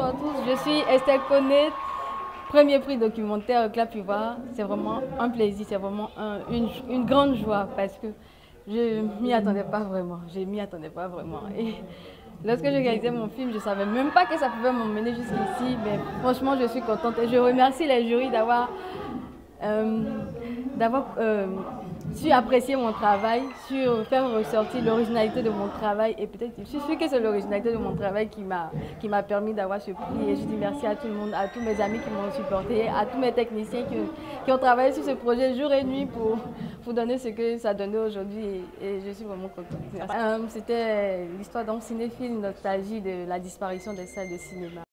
bonjour à tous, je suis Estelle Koné, premier prix documentaire Clap Ivoire. C'est vraiment un plaisir, c'est vraiment une grande joie parce que je m'y attendais pas vraiment, je m'y attendais pas vraiment. Et lorsque j'ai réalisé mon film, je ne savais même pas que ça pouvait m'emmener jusqu'ici, mais franchement je suis contente et je remercie les jurys euh, d'avoir su apprécier mon travail, su faire ressortir l'originalité de mon travail et peut-être, je suis sûre que c'est l'originalité de mon travail qui m'a permis d'avoir ce prix et je dis merci à tout le monde, à tous mes amis qui m'ont supporté, à tous mes techniciens qui ont travaillé sur ce projet jour et nuit pour donner ce que ça donnait aujourd'hui et je suis vraiment contente. C'était l'histoire d'un cinéphile, nostalgie de la disparition des salles de cinéma.